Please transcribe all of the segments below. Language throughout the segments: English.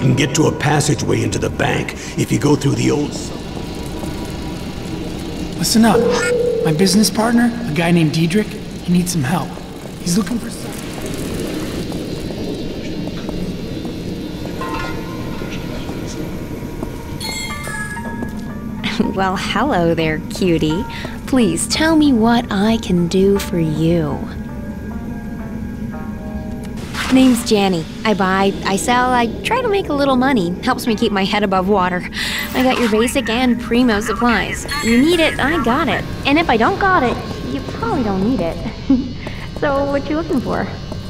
can get to a passageway into the bank if you go through the old... Listen up. My business partner, a guy named Diedrich, he needs some help. He's looking for some... Well, hello there, cutie. Please tell me what I can do for you. Name's Janny. I buy, I sell, I try to make a little money. Helps me keep my head above water. I got your basic and primo supplies. You need it, I got it. And if I don't got it, you probably don't need it. So, what you looking for?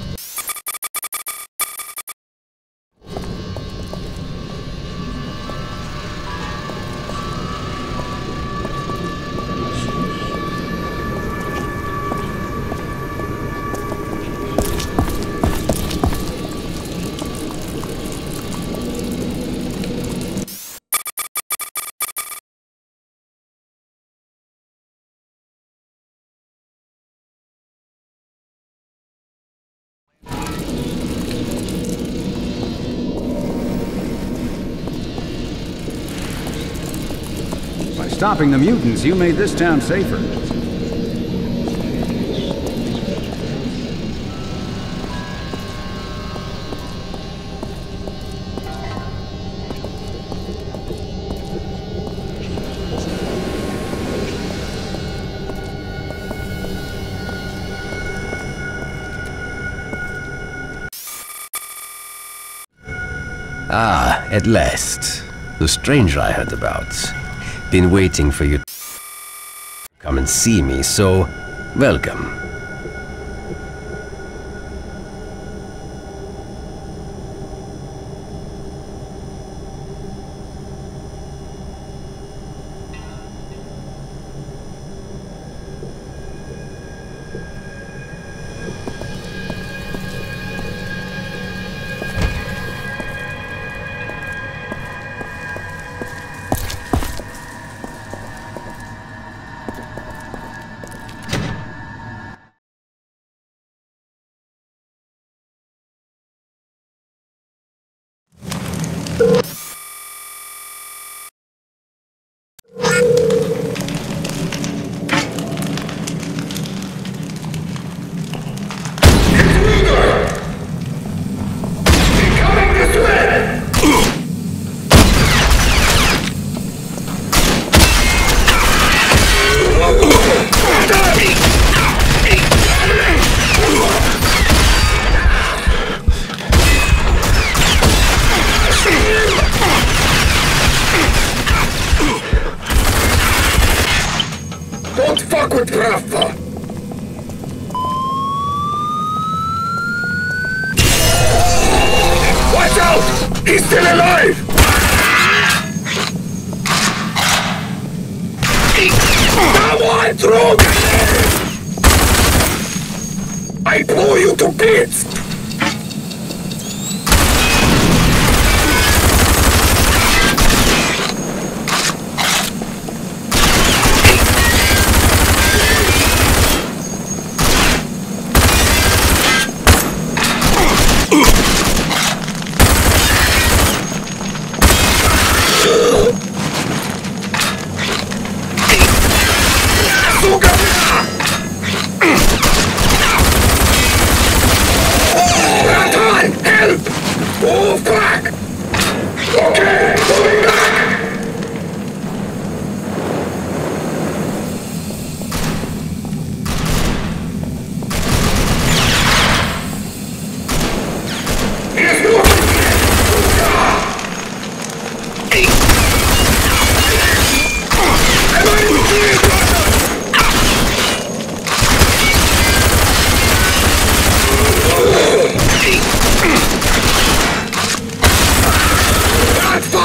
Stopping the mutants, you made this town safer. Ah, at last. The stranger I heard about. Been waiting for you to come and see me, so welcome. Don't fuck with Rafa! Watch out! He's still alive! Someone throw me! I blow you to bits! Ratan, help! Move back! Okay, moving back! He's moving! Am I in the That's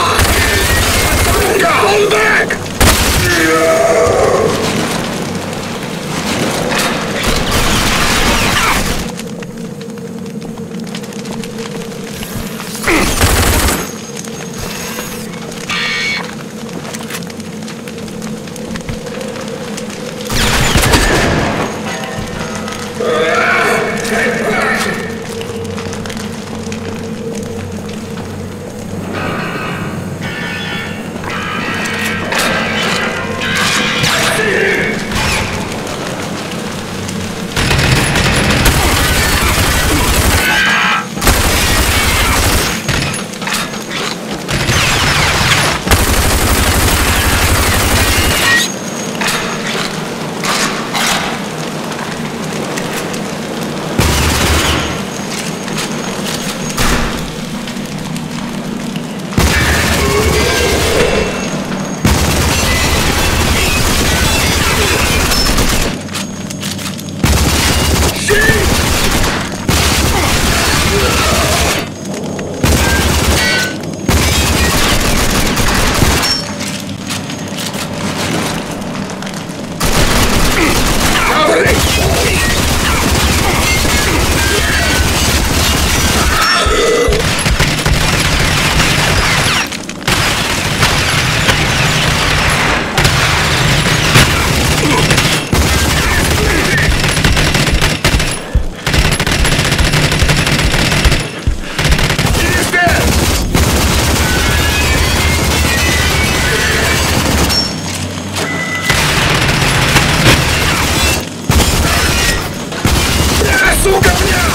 сука, бля!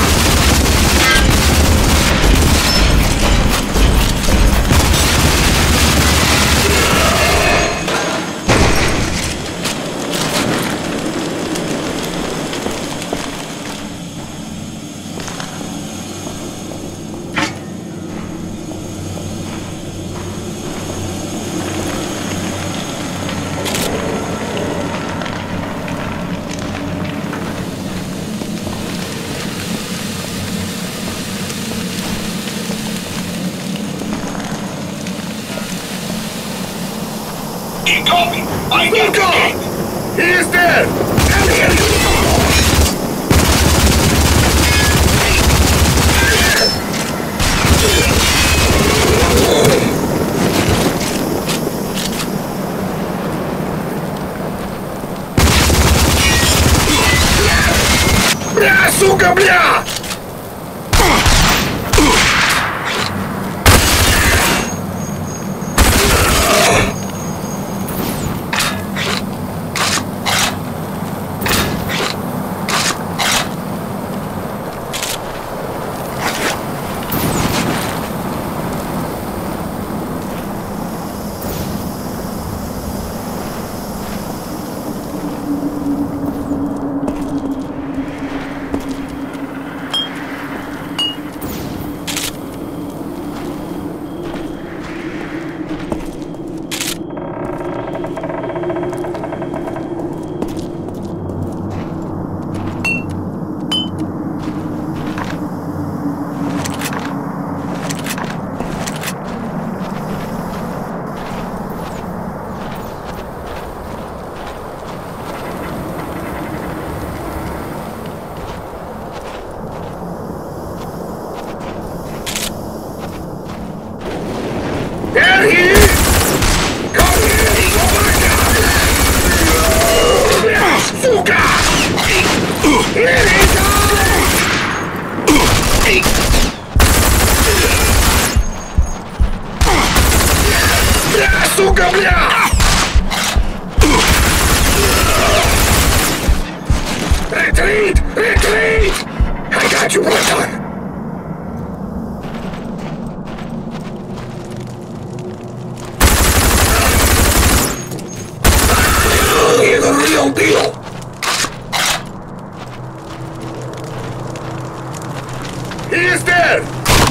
Copy! I need to get! He is there! And here you go! Бля, сука, бля! There he is! Come here! Suka! Here he goes! Бля, сука, бля! Retreat! Retreat! I got you, Rotan! He's the real deal! He is dead!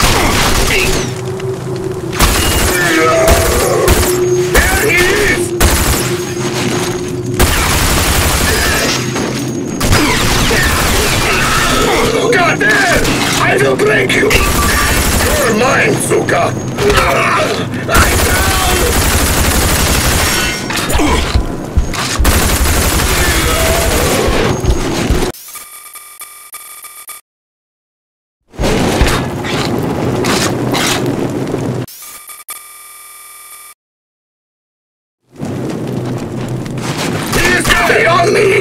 There he is! God damn! I will break you! You're mine, Suka! I'm down! Stay on me!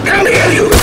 Come here, you!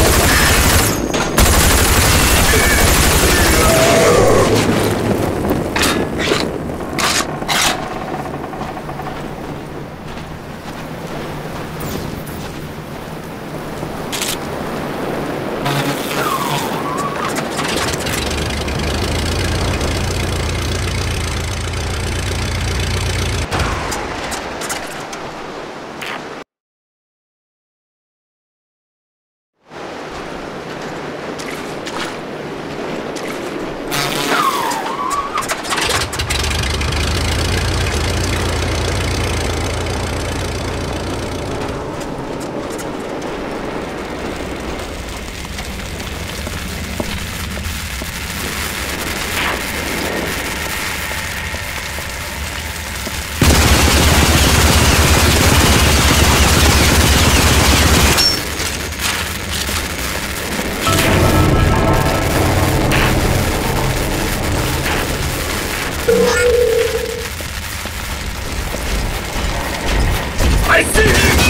I see him!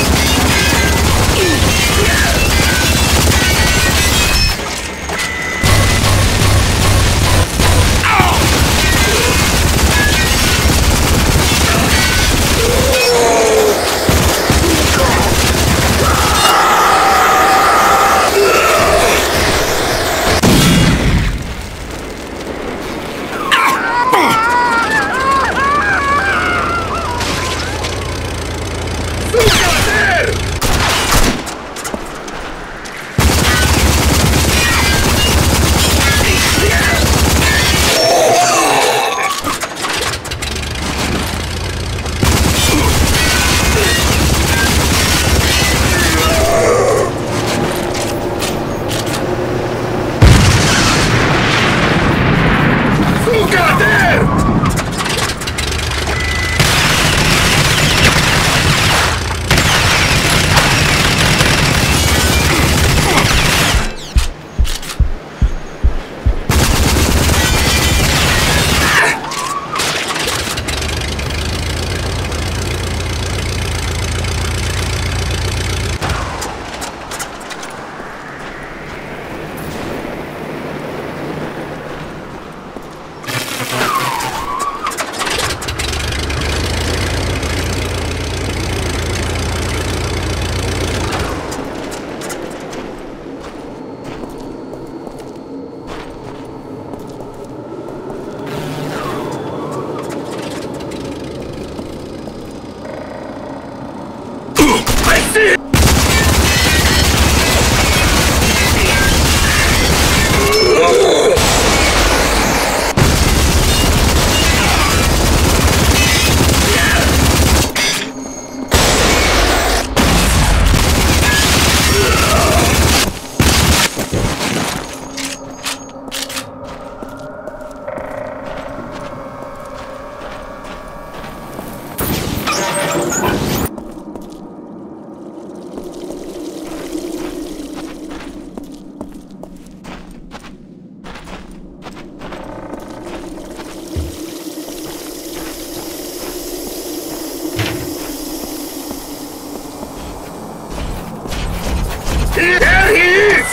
There he is!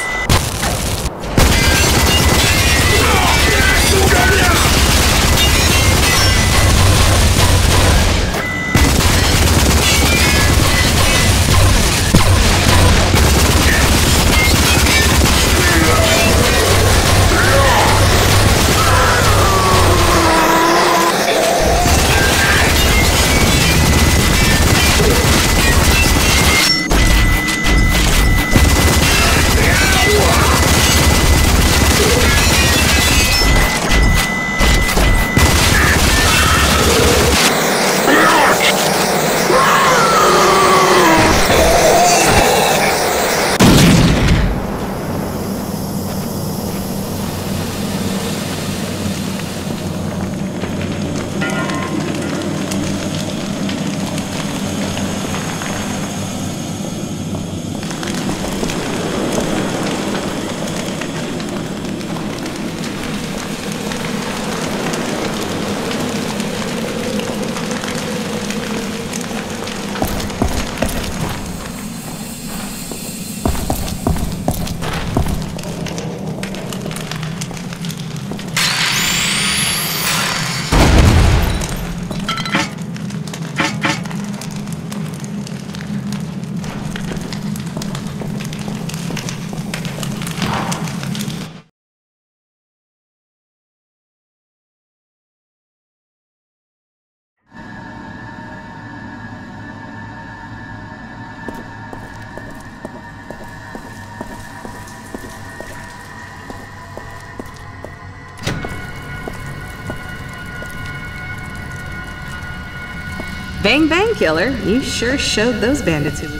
Bang bang, killer. You sure showed those bandits who was...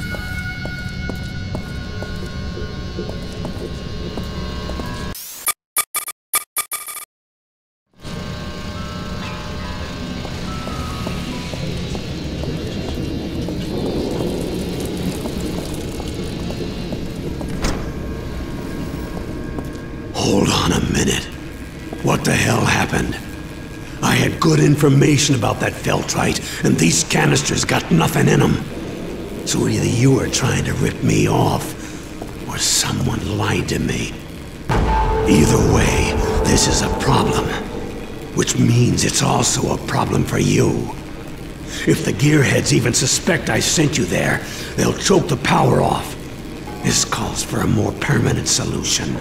Hold on a minute. What the hell happened? I had good information about that Feltrite, and these canisters got nothing in them. So either you were trying to rip me off, or someone lied to me. Either way, this is a problem. Which means it's also a problem for you. If the gearheads even suspect I sent you there, they'll choke the power off. This calls for a more permanent solution.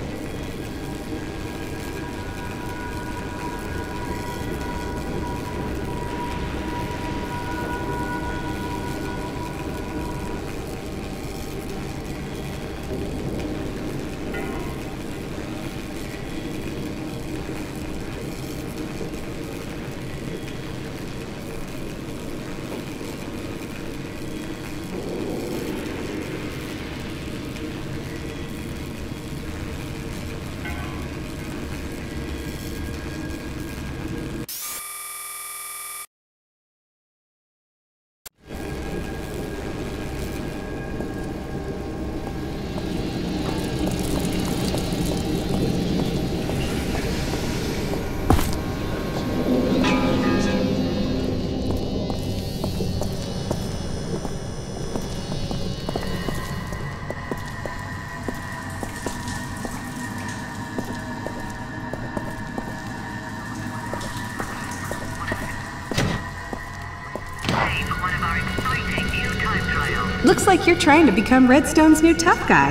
Looks like you're trying to become Redstone's new tough guy.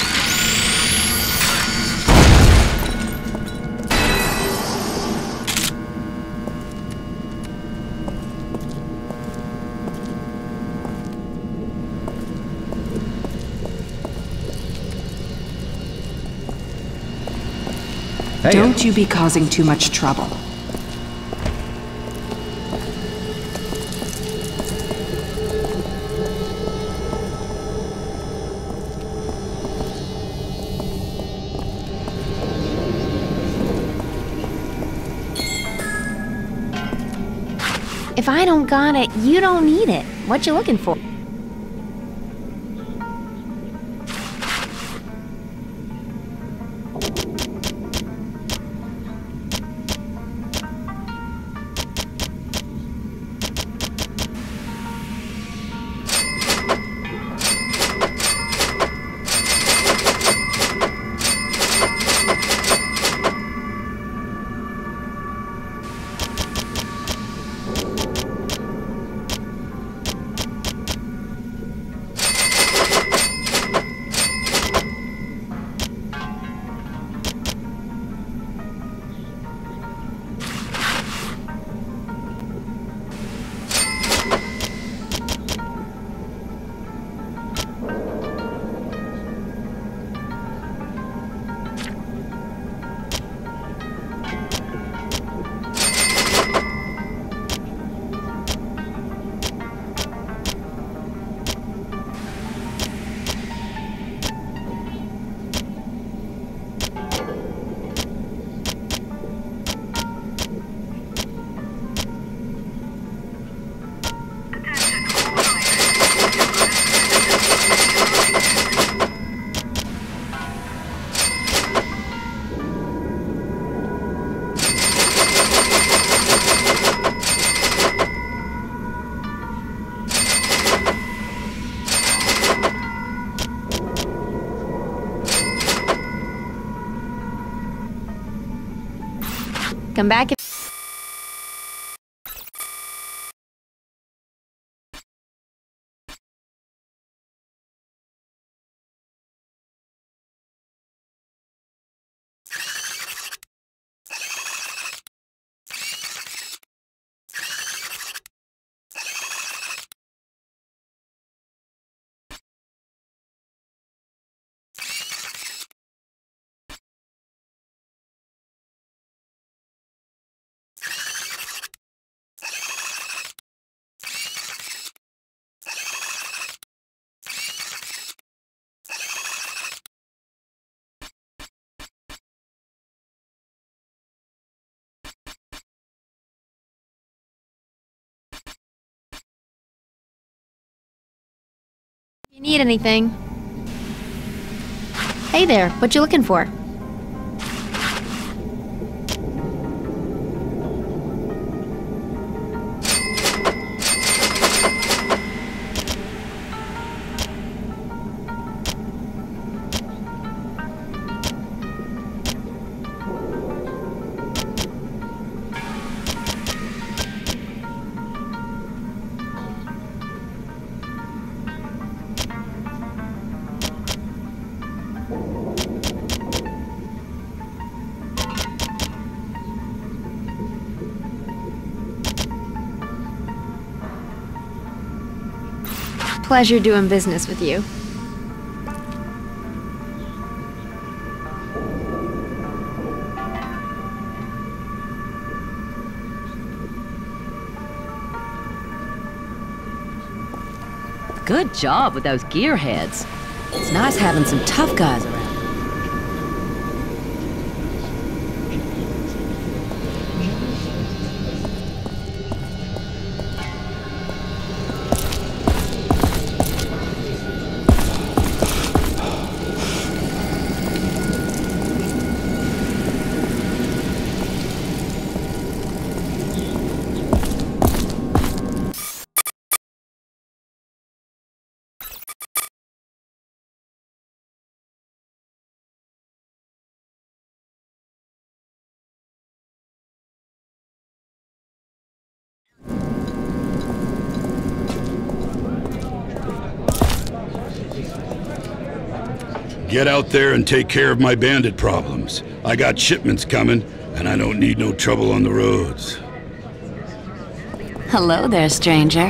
Hey, Don't you be causing too much trouble. If I don't got it, you don't need it. What you looking for? Come back if You need anything? Hey there, what you looking for? Pleasure doing business with you. Good job with those gearheads. It's nice having some tough guys around. Get out there and take care of my bandit problems. I got shipments coming, and I don't need no trouble on the roads. Hello there, stranger.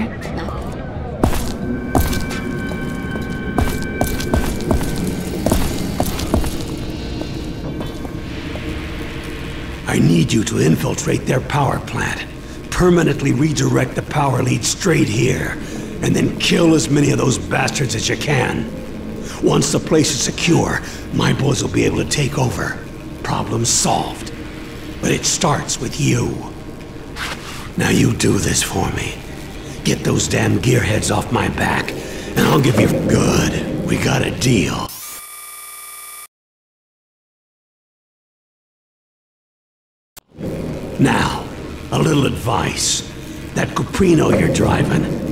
I need you to infiltrate their power plant. Permanently redirect the power lead straight here, and then kill as many of those bastards as you can. Once the place is secure, my boys will be able to take over. Problem solved. But it starts with you. Now you do this for me. Get those damn gearheads off my back, and I'll give you good. We got a deal. Now, a little advice. That Caprino you're driving,